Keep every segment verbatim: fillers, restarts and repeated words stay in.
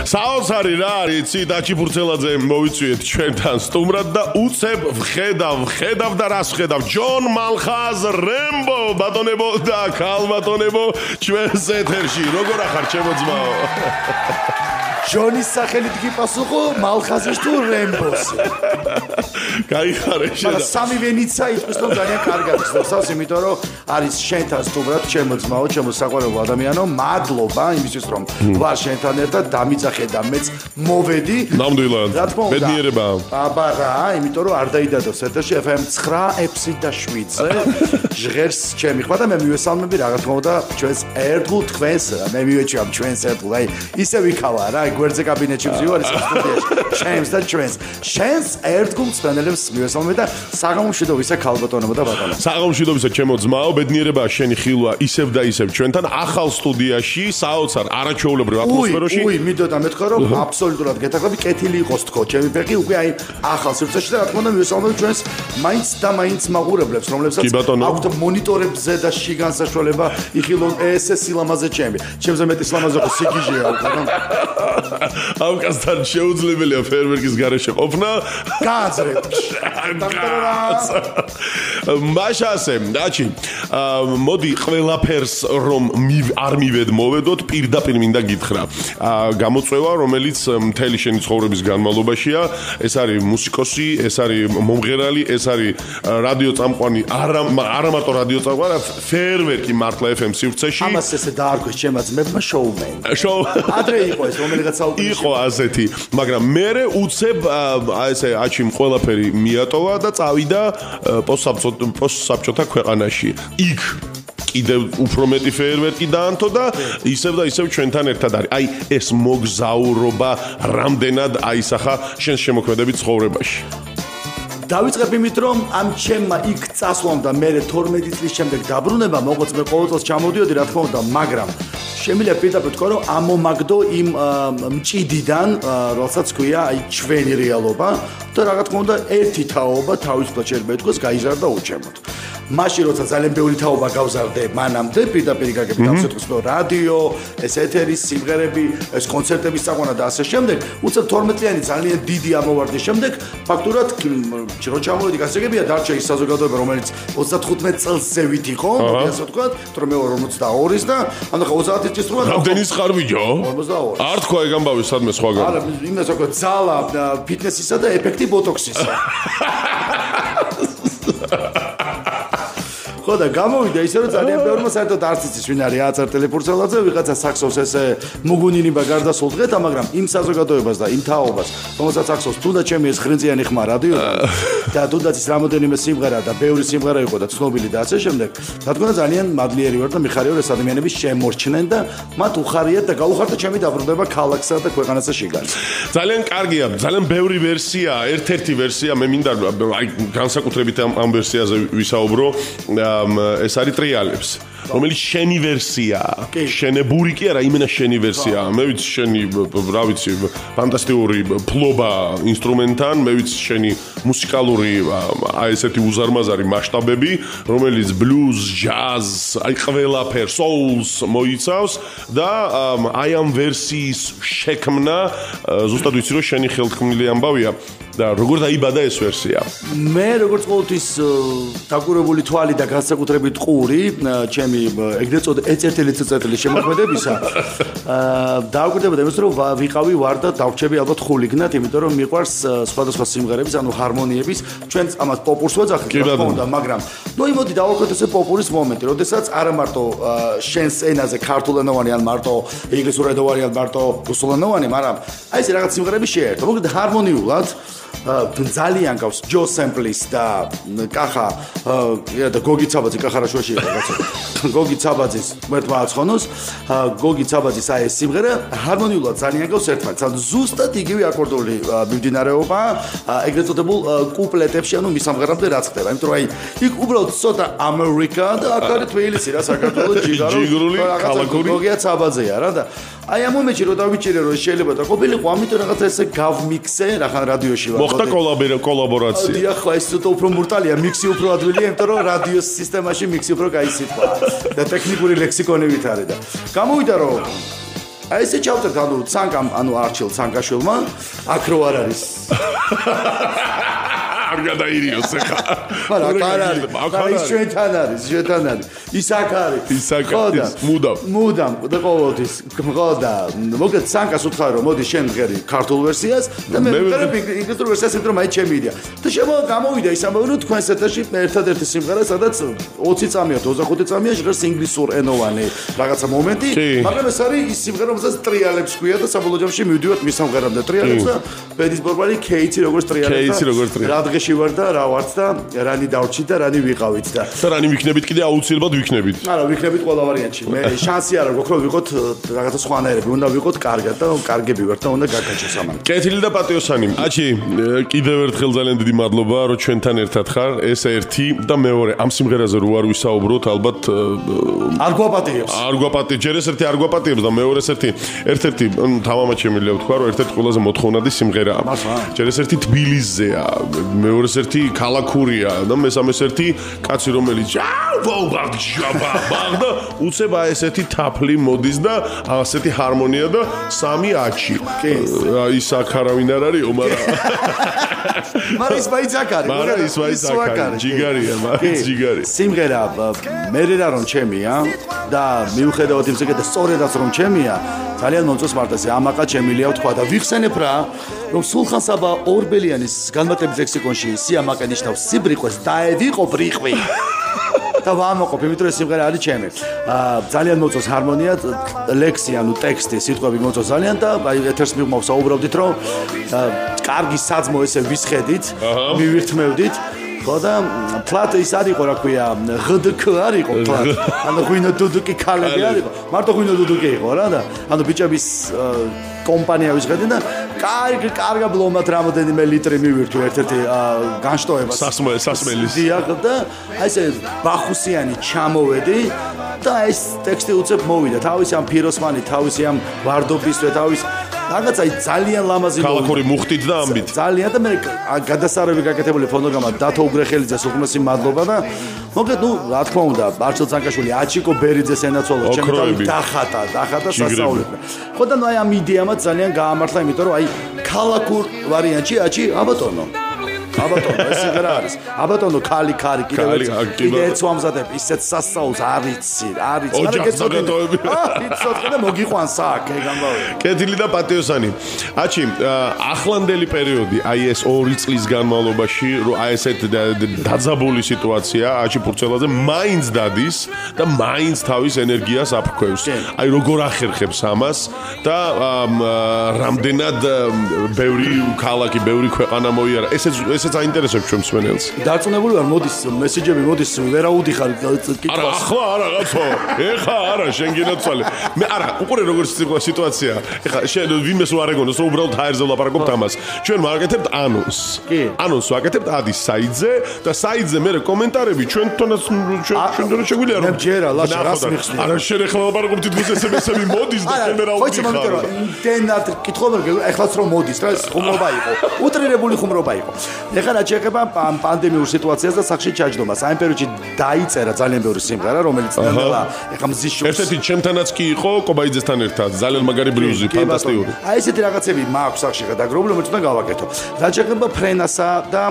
საოცარი რა არის, იცი, დაჩი ფურცელაძე მოვიწვიეთ ჩვენთან სტუმრად და უცებ ვხედავ, ვხედავ და რას ვხედავ? ჯონ მალხაზ რემბო, ბატონებო და ქალბატონებო, ჩვენს ეთერში. როგორ ახარ, ჩემო ძმაო? ჯონის სახელით გიპასუხო, მალხაზის თუ რემბოს. გაიხარე შედა. სამი ვენიცა იწვის რომ ძალიან კარგად ისწავლოს, იმიტომ რომ არის შენთან სტუმრად, ჩემო ძმაო, ჩემო საყვარელო ადამიანო, მადლობა იმისთვის რომ ვარ შენთან ერთად, დამიძახე და მეც მოვედი. ნამდვილად. ბედნიერება. აბა რა, იმიტომ რომ არ დაიდადოს ეთერში ეფ ემ ცხრა ექვსი და შვიდზე. ჟღერს ჩემი ხმა და მე მივესალმები რა თქმა უნდა ჩვენს ერთგულ თქვენს, მე მივეჭამ ჩვენს ერთგულ, აი ისე ვიქალა რა, გვერდზე კაბინეტში ვზივარ ის სტუდიაში. ჩემს და ჩვენს. შენს ერთგულ სპენელებს მივესალმები და საღამომშვიდობისა ქალბატონებო და ბატონო. საღამომშვიდობისა ჩემო ძმაო, ბედნიერება შენი ხილვა ისევ და ისევ ჩვენთან ახალ სტუდიაში, საოცარ არაჩვეულებრივ ატმოსფეროში. უი, მიდოდა მეთქვა რომ აბსოლუტურად გეთახები, კეთილი იყოს თქო, ჩემი ფეხი უკვე აი ახალ სივრცეში და რა თქმა უნდა მივესალმები ჩვენს მაინც და მაინც მაყურებლებს, რომლებსაც აქვთ მონიტორებზე და შიგან საშუალება იხილონ ეს სილამაზე ჩემი. ჩემზე მეტი სილამაზე ხო სიგიჟეა უკვე რა. ამ კაცთან შეუძლებელია ფერმერკის გარეშე ყოფნა. გააზრეთ. მაშასე, დაჩი. მოდი ყველაფერს რომ არ მივედ მოვედოთ, პირდაპირ მინდა გითხრა. გამოწვევა, რომელიც მთელი შენი ცხოვრების განმავლობაშია, ეს არის მუსიკოსი, ეს არის მომღერალი, ეს არის რადიო წამყვანი, არა არა მარტო რადიო წამყვანი, ფერმერკი მართლა ეფ ემ სივრცეში. ამას ესე დაარქვეს ჩემმა ძმებმა შოუმენი. შოუ. ადრე იყო ეს რომელიღაც საუკუნეში. იყო ასეთი, მაგრამ მე უცებ აი ესე აჩიმ ყველაფერი მიატოვა და წავიდა პოსტსაბჭოთა ქვეყანაში. იქ კიდევ უფრო მეტი ფეერვერკი დაანთო და ისევ და ისევ ჩვენთან ერთად არის. აი ეს მოგზაურობა რამდენად აისახა შენს შემოქმედებით ცხოვრებაში. დავიწყებ იმით რომ ამ ჩემმა იქ წასვლამ და მე თორმეტი წლის შემდეგ დაბრუნება მოყოც მე ყოველ წელს ჩამოდიოდი რა თქმა უნდა, მაგრამ შემიძლია პირდაპირ თქვა რომ ამომაგდო იმ მჭიდიდან, რომელსაც ქვია აი ჩვენი რეალობა და რა თქმა უნდა ერთი თაობა თავისუფლად შეიძლება ითქვას გაიზარდა უჩემოდ. მაშინ როცა ძალიან ბევრი თაობა გავზარდე მანამდე პირდაპირ გაგები გავსეთქოს რომ რადიო, ეს ეთერის სიმღერები, ეს კონცერტების წაყვანა და ასე შემდეგ, უცებ თორმეტლიანი ძალიან დიდი ამოვარდის შემდეგ ფაქტურად რო ჩამოვედი გასაგებია დარჩა ის საზოგადოება რომელიც ოცდათხუთმეტ წელს ზევით იყო, ასე ვთქვათ, თორე მე ვარ ორმოცდაორი და ანუ ხა ოცდაათი წლის როა რამდენის ხარ ბიჭო? ორმოცდაორი. არ თქვა ეგ ამბავი სადმე სხვაგან. არა, იმას ვთქვათ, ძალა, ფიტნესისა და ეფექტი ბოტოქსისა. ხო და გამოვიდა ისე რომ ძალიან ბევრმა საერთოდ არც იცის ვინ არის აცარ ტელეფურცელაძე, ვიღაცა საქსოვს ესე მუგუნინიბა გარდასულ დღეთა, მაგრამ იმ საზოგადოებას და იმ თაობას, რომელსაც საქსოვს თუნდაც ჩემი ეს ხრინწიანი ხმა რადიოდან და თუნდაც ის რამოდენიმე სიმღერა და ბევრი სიმღერა იყო და ცნობილი და ასე შემდეგ, რა თქმა უნდა ძალიან მადლიერი ვარ და მიხარია რომ ეს ადამიანები შემორჩნენ და მათ უხარიათ და გაუხარდა ჩემი დაბრუნება ქალაქსა და ქვეყანასა შიგან. ძალიან კარგია, ძალიან ბევრი ვერსია, ერთ-ერთი ვერსია, მე მინდა აი განსაკუთრებით ამ ამ ვერსიაზე ვისაუბრო. ეს არის ტრიალებს, რომელიც შენი ვერსიაა. შენებური კი არა, იმენა შენი ვერსიაა. მე ვიცი შენი, რა ვიცი, ფანტასტიკური ფლობა ინსტრუმენტთან, მე ვიცი შენი მუსიკალური აი ესეთი უზარმაზარი მასშტაბები, რომელიც ბლუზ, ჯაზ, აი ყველაფერს, soul-ს მოიცავს და აი ამ ვერსიის შექმნა ზუსტად ვიცი რომ შენი ხელთქმული ამბავია. და როგორ დაიბადა ეს ვერსია? მე როგორც ყოველთვის დაკურებული თვალი და განსაკუთრებით ყური, ჩემი ეგრეთ წოდებული ეწერთელი წიწელი შემოქმედებისა, დააკვირდება იმას რომ ვიყავი ვარ და დავრჩები ალბათ ხულიგნად, იმიტომ რომ მიყვარს სხვადასხვა სიმღერების, ანუ ჰარმონიების, ჩვენ ამას პოპურს ვეძახით, რა თქმა უნდა, მაგრამ ნუ იმოდი დავაკვირდეთ ესე პოპურის მომენტი, როდესაც არა მარტო შენს ენაზე ქართულენოვანი ან მარტო ინგლისურენოვანი ან მარტო რუსულენოვანი, მაგრამ აი ეს რაღაც სიმღერები შეერთო. მოკლედ ჰარმონიულად ძალიან გავს ჯო სემპლის და კახა და გოგი ცაბაძე კახარაშუაში იყო კაცო. გოგი ცაბაძის მეთვა აცხონოს, გოგი ცაბაძის აი ეს სიმღერა ჰარმონიულად ძალიან გავს ერთმანეთს. ანუ ზუსტად იგივე აკორდული მიმდინარეობა ეგრეთ წოდებულ კუპლეტებში, ანუ მის სამღერამდე რაც ხდება. იმიტომ რომ აი იქ უბრალოდ ცოტა ამერიკა და აქ არის თბილისი რა, საქართველოს ჯიგრული ქალაქური გოგია ცაბაძეა რა და აი ამ მომენტში რომ დავიჭირე რომ შეიძლება და ყოფილიყო, ამიტომ რაღაცა ესე გავმიქსე რახან რადიოში ვარ. მოხდა კოლაბორაცია. დიახ, ხო ეს ცოტა უფრო მურტალია, მიქსი უფრო ადვილია, იმიტომ რომ რადიოს სისტემაში მიქსი უფრო კაი სიტყვა და ტექნიკური ლექსიკონებით არის და გამოვიდა რომ აი ესე ჩავწერთ ანუ ცანკამ ანუ არჩილ ცანკაშვილმა აქ რო არ არის არ გადაირიოს ახლა მაგრამ არ არის ის ჩვენთან არის ჩვენთან არის ის აქ არის ის აქ არის მუდამ მუდამ და ყოველთვის ხო და მოგეთ ცანკას უთხარ რომ მოდი შენ მღერი ქართულ ვერსიას და მე მღერები ინგლისურ ვერსიას იმიტომ რომ აი ჩემი იდეა და შემო გამოვიდა ის ამბავი რომ თქვენს ეთერში ერთადერთი სიმღერა სადაც ოცი წამია თუ ოცდახუთი წამია ჟღერს ინგლისურ ენოვანი რაღაცა მომენტი მაგრამ ეს არის ის სიმღერა რომელსაც ტრიალებს ქვია და საბოლოო ჯამში მივდივართ მის სამღერამდე ტრიალებს და ბედის ბორბალი კეიცი როგორც ტრიალებს და რადგეში ვარ და რა ვართ და რანი დავრჩით და რანი ვიყავით და და რანი ვიქნებით კიდე აუცილებლად ვიქნებით არა ვიქნებით ყველა ვარიანტში მე შანსი არა გვაქვს რომ ვიყოთ რაღაცა სხვანაირები უნდა ვიყოთ კარგად და კარგები ვართ და უნდა გაგაჩოს ამან კეთილი და პატიოსანი აჩი კიდევ ერთხელ ძალიან დიდი მადლობა რომ ჩვენთან ერთად ხარ ეს ერთი და მეორე ამ სიმღერაზე რო არ ვისაუბროთ ალბათ არ გვაპატიებს არ გვაპატიებს ჯერ ეს ერთი არ გვაპატიებს და მეორე ეს ერთი ერთ-ერთი თამამად შემიძლია ვთქვა რომ ერთ-ერთი ყველაზე მოთხოვნადი სიმღერაა ჯერ ეს ერთი თბილისზეა მეორე ეს ერთი ქალაქურია და მესამე ეს ერთი კაცი რომელიც და უცებ ესეთი თაფლი მოდის და ასეთი ჰარმონია და სამი აჩი ის აქ არავინ არ არისო მაგრამ მაგრამ ის მაინც აქ არის მაგრამ ის მაინც აქ არის ჯიგარია მაინც ჯიგარი სიმღერა მერე რა რომ ჩემია და მიუხედავად იმისა და სწორედაც რომ ჩემია ძალიან მომწონს მარტაზე ამაყა შემილია ვთქვა და ვიხსენებ რა რომ სულხან საბა ორბელიანის განმარტების ლექსიკონში სიამაყე ნიშნავს სიბრიყვეს დაევიყო ბრიყვი და ვამოყოფ იმიტომ რომ სიმღერა არის ჩემი ძალიან მომწონს ჰარმონია ლექსი ანუ ტექსტი სიტყვები მომწონს ძალიან და აი ეთერს მივმოვ საუბრობდით რომ კარგი საძმო ესე ვისხედით მივირთმევდით ხო და ფლატ ის არისო რა ქვია ღდკ არისო ფლატ ანუ ღვინო დუდუკი ქალები არისო მარტო ღვინო დუდუკი იყო რა და ანუ ბიჭების კომპანია ვისხედი და კარგი კარგა ბლომად რამოდენიმე ლიტრი მივირთო ერთ-ერთი განშტოება სასმელის დიახ და აი ესე ბახუსიანი ჩამოვედი და ეს ტექსტი უცებ მოვიდა თავისი ამ ფიროსმანი თავისი ამ ვარდობისთვის თავის რაღაცა ძალიან ლამაზი ქალაქური მუხტით და ამბით ძალიან და მე გადასარევი გაკეთებული ფონოგრამა დათო უგრეხელიძეს უღმესი მადლობა და მოგეთ ნუ რა თქმა უნდა არჩილ ცანკაშვილი აჩიკო ბერიძეს ენაცვალა ჩემი თავი დახატა დახატა სასწაულით ხო და ნუ აი ამ იდეამაც ძალიან გაამართლა იმიტომ რომ აი ქალაქურ ვარიანტში აჩი აბატონო აბატონო ეს რა არის აბატონო ქალი ქარი კიდევ კიდე ეცვამზადებ ისეთ სასწაულს არიცი არიცი მაგრამ გეცოდინები იცოდი და მოგიყვანს აქ ეგ ამბავი კეთილი და პატიოსანი აჩი ახლანდელი პერიოდი აი ეს ორი წლის განმავლობაში რომ აი ესეთ დაძაბული სიტუაცია აჩი ფურცელაძე მაინც დადის და მაინც თავის ენერგიას აფრქვევს აი როგორ ახერხებს ამას და რამდენად ბევრი ქალაქი ბევრი ქვეყანა მოიარა ესეც ესეც აინტერესებს ჩვენ მსმენელს. დარწმუნებული ვარ, მოდის მესეჯები, მოდის ვერაუდიხარ კითხვას. არა, ახლა არა, კაცო. ეხა არა, შენ გინაცვალე. მე არა, უყურე როგორ სიტუაცია. ეხა შენ ვინმეს რო არ ეგონოს, რომ უბრალოდ ჰაერზე ვლაპარაკობთ ამას. ჩვენ ვაკეთებთ ანონს. კი. ანონს ვაკეთებთ ადის საიტზე და საიტზე მე კომენტარები ჩვენთანაც ჩვენ ჩვენთანაც შეგვიძლია რომ მე ჯერა ლაშა რას მიხსნი. არა, შენ ეხლა ვლაპარაკობთ თითქოს ეს ესები მოდის და შენ მე რა უთხარ. ხო, იმიტომ რომ ინტერნეტ კითხულობენ, ეხლაც რომ მოდის, რა ხუმრობა იყო. უტრირებული ხუმრობა იყო. ეხლა რა შეეხება პანდემიურ სიტუაციას და სახში ჩაჯდომას. ამ პერიოდში დაიწერა ძალიან ბევრი სიმღერა, რომელიც ნელა ეხლა მზის შუქს. ერთ-ერთი ჩემთანაც კი იყო კობაიძესთან ერთად. ძალიან მაგარი ბლიუზი, ფანტასტიკური. აი ესეთი რაღაცები მაქვს სახში გადაგროვებული, რომელიც უნდა გავაკეთო. რა შეეხება ფრენასა და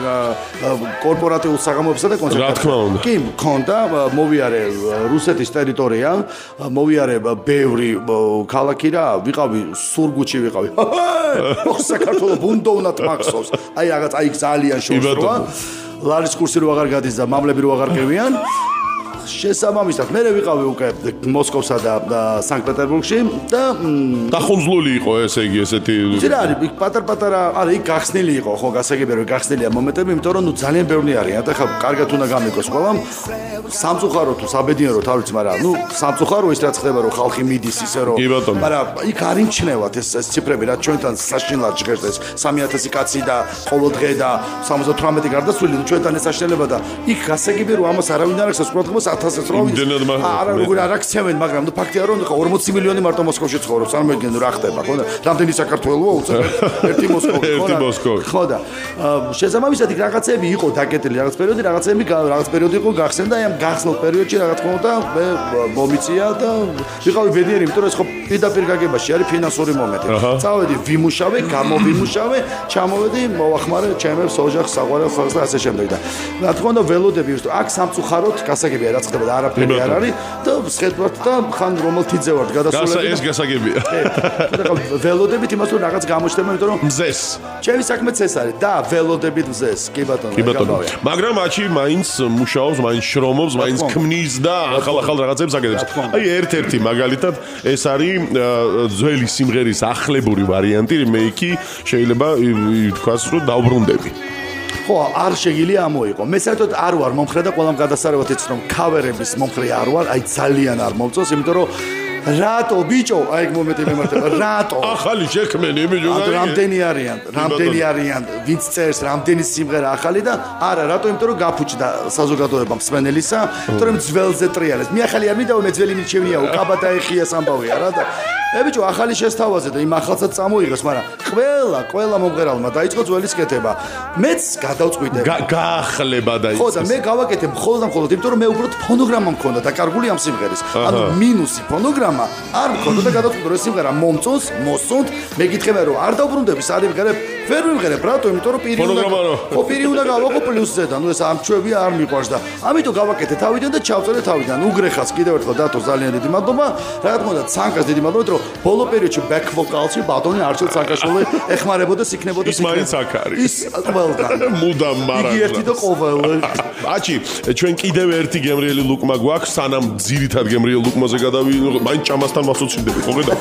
კორპორატიულ საღამოებსა და კონცერტებს. რა თქმა უნდა. კი, მქონდა, მოვიარე რუსეთის ტერიტორია, მოვიარე ბევრი ქალაქი რა, ვიყავი სურგუთში ვიყავი. ოხ საქართველოს ბუნდო უნდა მახსოვს. აი რაღაც აი ძალიან შორსროა. ლარის კურსი რო აღარ გადის და მამლები რო აღარ ყევიან. შესაბამისად, მე ვიყავი უკვე მოსკოვსა და სანქტ-პეტერბურგში და დახონძლული იყო ესე იგი ესეთი. ძირა არის იქ პატარ-პატარა, არა იქ გახსნილი იყო, ხო, გასაგებია რომ გახსნილია მომენტები, იმიტომ რომ ნუ ძალიან ბევრი არიან და ხა კარგად უნდა გამიგოს ყველამ. სამწუხარო თუ საბედნიერო თავიც, მაგრამ ნუ სამწუხარო ის რაც ხდება რომ ხალხი მიდის ისე რომ მაგრამ იქ არ იმჩნევათ ეს ეს ციფრები რაც ჩვენთან საშინლად ჟღერს ეს სამი ათასი კაცი და ყოველდღე და სამოცდათვრამეტი გარდაცვლილი ჩვენთან ეს საშინელება და იქ გასაგებია რომ ამას არავინ არ ახსენებს, ყურადღებას ათი ათასს რო ვიცი. არა, როგორ არ აქცევენ, მაგრამ ნუ ფაქტია რომ ხა ორმოცი მილიონი მარტო მოსკოვში ცხოვრობს, წარმოიდგინე რა ხდება, ხო და რამდენი საქართველოა უცებ ერთი მოსკოვი, ხო და ხო და შესაბამისად იქ რაღაცები იყო დაკეტილი რაღაც პერიოდი, რაღაცები რაღაც პერიოდი იყო გახსენდა, აი ამ გახსნილ პერიოდში რაღაც ხმოდა მე მომიწია და ვიყავი ბედნიერი, იმიტომ რომ ეს ხო პირდაპირ გაგებაში არის ფინანსური მომენტი. წავედი ვიმუშავე, გამოვიმუშავე, ჩამოვედი, მოვახმარე ჩემებს ოჯახს, საყვარელ ხალხს და ასე შემდეგ და რა თქმა უნდა ველოდები ვისტო აქ სამწუხაროდ გასაგებია რა ხდება და არაფერი არ არის და შეხვდათ და ხან რომელ თიძე ვართ გადასულები. ეს გასაგებია. და ველოდებით იმას რომ რაღაც გამოჩნდება, იმიტომ რომ მზეს. ჩემი საქმეც ეს არის და ველოდებით მზეს. კი ბატონო. კი ბატონო. მაგრამ აჩი მაინც მუშაობს, მაინც შრომობს, მაინც ქმნის და ახალ-ახალ რაღაცებს აკეთებს. აი ერთ-ერთი მაგალითად ეს არის ძველი სიმღერის ახლებური ვარიანტი, მეიკი შეიძლება თქვას რომ დავბრუნდები. ხო, არ შეგიძლია ამოიყო. მე საერთოდ არ ვარ მომხრე და ყველამ გადასარევად იცით რომ ქავერების მომხრე არ ვარ, აი ძალიან არ მომწონს, იმიტომ რომ რატო ბიჭო, აი მომენტი მემართება, რატო? ახალი შექმენი ბიჭო. რამდენი არიან? რამდენი არიან? ვინც წერს რამდენი სიმღერა ახალი და არა, რატო? იმიტომ რომ გაფუჭდა საზოგადოება მსმენელისა, იმიტომ რომ ძველზე ტრიალეს. მე ახალი არ მინდა, მე ძველი მიჩვენიაო, კაბადა ეხიას ამბავია რა და ე ბიჭო, ახალი შესთავაზე და იმ ახალსაც წამოიღოს, მაგრამ ყველა, ყველა მომღერალმა დაიწყო ძველის კეთება. მეც გადავწყვიტე. გაახლება და ხო და მე გავაკეთე მხოლოდ და მხოლოდ, იმიტომ რომ მე უბრალოდ ფონოგრამა მქონდა დაკარგული ამ სიმღერის. ანუ მინუსი ფონოგრამა არ მქონდა და გადავწყვიტე რომ სიმღერა მომწონს, მოსწონთ, მეკითხება რომ არ დავბრუნდები, არ იმღერებ, ვერ ვიმღერებ, რატო? იმიტომ რომ პირი უნდა ხო პირი უნდა გავაკო პლუსზე და ნუ ეს ამჩვევია არ მიყვარს და ამიტომ გავაკეთე თავიდან და ჩავწერე თავიდან. უგრეხას კიდევ ერთხელ დათო ძალიან დიდი მადლობა. რა თქმა უნდა, ცანკას დიდი მადლობა, რომ ბოლო პერიოდში back vocals-ი ბატონი არჩილ ცანკაშვილი ეხმარებოდა, იქნებოდა ის მაინც აქ არის. ის ყველგან. მუდამ მარადს. იგი ერთი და ყოველი. აჩი, ჩვენ კიდევ ერთი გემრიელი ლუკმა გვაქვს, სანამ ძირითად გემრიელ ლუკმაზე გადავი, მაინც ჭამასთან მასოცინდები, ხო ხედავ?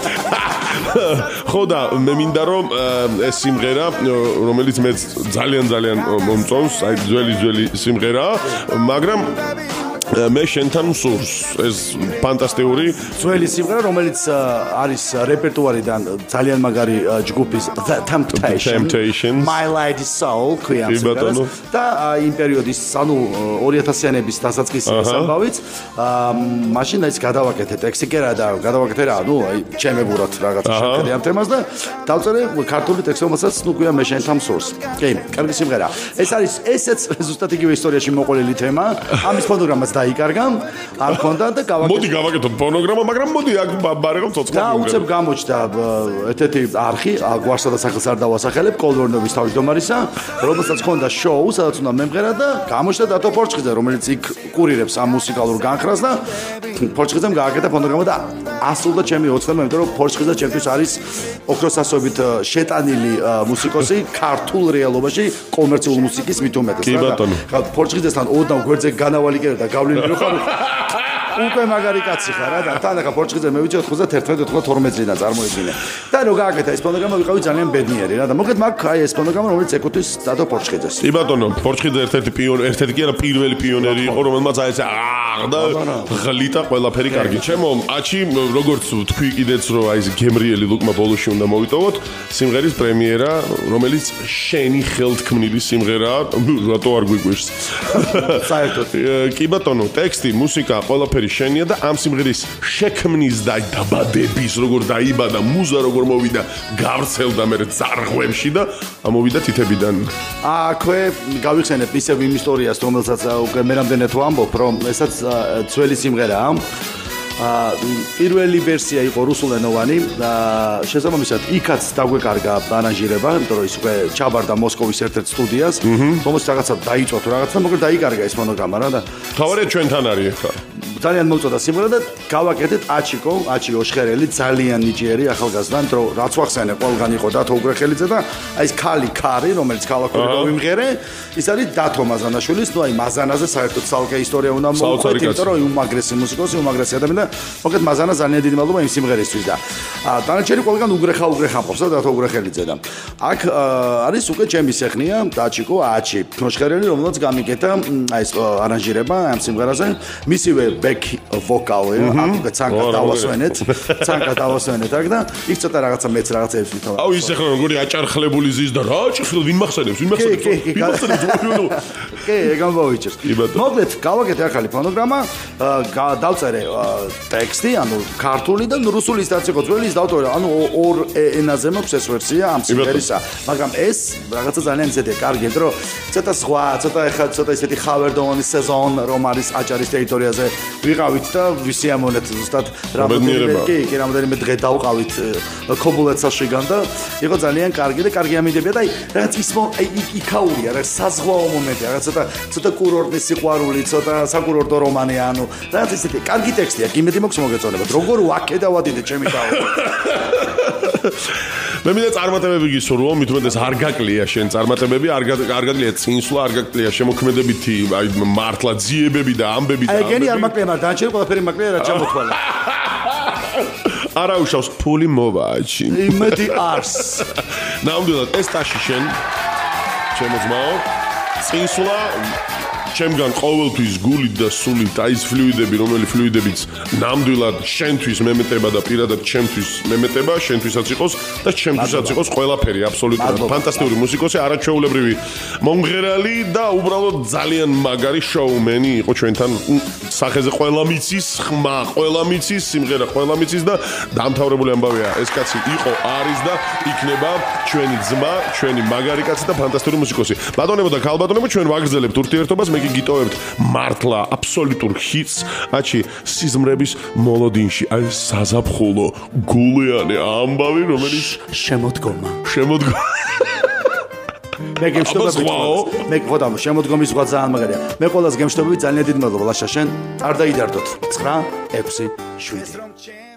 ხო და მე მინდა რომ ეს სიმღერა, რომელიც მე ძალიან ძალიან მომწონს, აი ძველი ძველი სიმღერაა, მაგრამ მე შენთან მსურს ეს ფანტასტიკური ძველი სიმღერა, რომელიც არის რეპერტუარიდან ძალიან მაგარი ჯგუფის The Temptations, My Lady Soul ქვია სიმღერას და იმ პერიოდის, ანუ ორი ათასიანების დასაწყისის ამბავიც, მაშინ ის გადავაკეთე ტექსტი კი რა და გადავაკეთე რა, ნუ აი ჩემებურად რაღაცა შევხედე ამ თემას და დავწერე ქართული ტექსტი, რომელსაც ნუ ქვია მე შენთან მსურს. კი, კარგი სიმღერა. ეს არის ესეც ზუსტად იგივე ისტორიაში მოყოლილი თემა, ამის ფონოგრამას დაიკარგა, არ ქონდა და გავაკეთე. მოდი გავაკეთოთ ფონოგრამა, მაგრამ მოდი აქ ბარეგო ცოცხლად. და უცებ გამოჩნდა ერთ-ერთი არხი, გვარსა და სახელს არ დავასახელებ, კოლვერნოვის თავმჯდომარისა, რომელსაც ჰქონდა შოუ, სადაც უნდა მემღერა და გამოჩნდა დათო ფორჩხიძე, რომელიც იქ კურირებს ამ მუსიკალურ განხრას და ფორჩხიძემ გააკეთა ფონოგრამა და ასრულდა ჩემი ოცნება, იმიტომ რომ ფორჩხიძე ჩემთვის არის ოქროსასობით შეტანილი მუსიკოსი ქართულ რეალობაში კომერციულ მუსიკის მით უმეტეს. კი ბატონო. ფორჩხიძესთან ოდნავ გვერდზე განავალი კერა და გავლილი რო ხარ უკვე მაგარი კაცი ხარ რა და თან ახლა პორჩხიძე მე ვიცი ოცდაათი ოცდათორმეტ წლიდან წარმოიდგინე და რო გააკეთა ეს ფონოგრამა ვიყავი ძალიან ბედნიერი რა და მოგეთ მაგ აი ეს ფონოგრამა რომელიც ეკუთვნის დათო პორჩხიძეს. კი ბატონო, პორჩხიძე ერთ-ერთი პიონერი, ერთ-ერთი კი არა პირველი პიონერი იყო, რომელმაც აი ეს აა და ღლიტა ყველაფერი კარგი. ჩემო აჩი როგორც თქვი კიდეც რომ აი ეს გემრიელი ლუკმა ბოლოში უნდა მოვიტოვოთ სიმღერის პრემიერა, რომელიც შენი ხელთქმნილი სიმღერაა, რატო არ გვიგვირს? საერთოდ კი ბატონო, ტექსტი, მუსიკა, ყველაფერი შენია და ამ სიმღერის შექმნის და დაბადების როგორ დაიბადა, მუზა როგორ მოვიდა, გავრცელდა მე ძარღვებში და ამოვიდა თითებიდან. აქვე გავიხსენებ ისევ იმ ისტორიას, რომელსაც უკვე მე რამდენად ვამბობ, რომ ესაც ძველი სიმღერაა. პირველი ვერსია იყო რუსულენოვანი და შესაბამისად იქაც დაგვეკარგა არანჟირება, იმიტომ რომ ის უკვე ჩაბარდა მოსკოვის ერთ-ერთ სტუდიას, რომელსაც რაღაცა დაიწვა თუ რაღაცა, მაგრამ დაიკარგა ეს ფონოგრამა რა და თავარია ჩვენთან არის ახლა. ძალიან მოწოდა სიმღერა და გავაკეთეთ აჩიკო, აჩი ოშხერელი, ძალიან ნიჭიერი ახალგაზრდა, რომ რაც ვახსენე, ყველგან იყო დათო უგრეხელიძე და აი ეს ქალი ქარი, რომელიც ქალაქური მომიმღერე, ის არის დათო მაზანაშვილის, ну აი მაზანაზე საერთოდ ცალკე ისტორია უნდა მოვყვეთ, იმიტომ რომ უმაგრესი მუსიკოსი, უმაგრესი ადამიანი და მოგეთ მაზანა ძალიან დიდი მადლობა იმ სიმღერისთვის და დანარჩენი ყველგან უგრეხა უგრეხა მყოფს და დათო უგრეხელიძე და აქ არის უკვე ჩემი სეხნია, დაჩიკო, აჩი ოშხერელი, რომელსაც გამიკეთა აი ეს არანჟირება ამ სიმღერაზე, მისივე back vocal-ი, აკეთე ცანკა დავასვენეთ, ცანკა დავასვენეთ აქ და იქ ცოტა რაღაცა მეც რაღაცებს ვითავ. აუ ის ახლა როგორი აჭარხლებული ზის და რა ჭრხილ ვინ მახსენებს, ვინ მახსენებს? ვინ მახსენებს? კი, ეგ ამბავიჭერს. მოკლედ, გავაკეთე ახალი ფონოგრამა, დავწერე ტექსტი, ანუ ქართული და რუსული ისიც იყო ძველი ის დავწერე, ანუ ორ ენაზე მაქვს ეს ვერსია ამ სიმღერისა, მაგრამ ეს რაღაცა ძალიან ისეთი კარგი, რომ ცოტა სხვა, ცოტა ეხა ცოტა ისეთი ხავერდოვანი სეზონ რომ არის აჭარის ტერიტორიაზე ვიყავით და ვისიამოვნეთ ზუსტად რამოდენიმე კი, კი რამოდენიმე დღე დავყავით ქობულეთსაშიგან და იყო ძალიან კარგი და კარგი ამინდებია და აი რაღაც ის იქაურია, რა საზღვაო მომენტი, რაღაც ცოტა ცოტა კურორტის სიყვარული, ცოტა საკურორტო რომანია, ანუ რაღაც ისეთი კარგი ტექსტია, იმედი მაქვს მოგეწონებათ. როგორ ვაქე დავადიდე ჩემი თავი. მე მინდა წარმატებები გისურვო, მithumetes არ გაკლია შენ წარმატებები, არ არ გაკლია წინსვლა, არ გაკლია შემოქმედებითი, აი მართლა ძიებები და ამბები და აი გენი არ მაკლია, მაგრამ დანარჩენი ყველაფერი მაკლია, რაც ჩამოთვალა. არა უშავს ფული მოვაჩი. იმედი არს. ნამდვილად ეს ტაში შენ ჩემო ძმაო, წინსვლა ჩემგან ყოველთვის გულით და სულით აი ეს ფლუიდები, რომელი ფლუიდებიც ნამდვილად შენთვის მემეტება და პირადად ჩემთვის მემეტება, შენთვისაც იყოს და ჩემთვისაც იყოს ყველაფერი აბსოლუტურად ფანტასტიკური მუსიკოსი, არაჩვეულებრივი მომღერალი და უბრალოდ ძალიან მაგარი შოუმენი იყო ჩვენთან სახეზე ყველა მიცის, ხმა ყველა მიცის, სიმღერა ყველა მიცის და დამთავრებული ამბავია, ეს კაცი იყო, არის და იქნება ჩვენი ძმა, ჩვენი მაგარი კაცი და ფანტასტიკური მუსიკოსი. ბატონებო და ქალბატონებო, ჩვენ ვაგრძელებთ ურთიერთობას, მე კი გიტოვებთ მართლა აბსოლუტურ ჰიტს, აჩი სიზმრების მოლოდინში, აი საზაფხულო გულიანი ამბავი, რომელიც შემოდგომა. შემოდგომა. მე გემშვიდობები მე გქონდა შემოდგომის ზღვა ძალიან მაგარია. მე ყველას გემშვიდობები ძალიან დიდი მადლობა ლაშა შენ არ დაიდარდოთ. ცხრა ექვსი შვიდი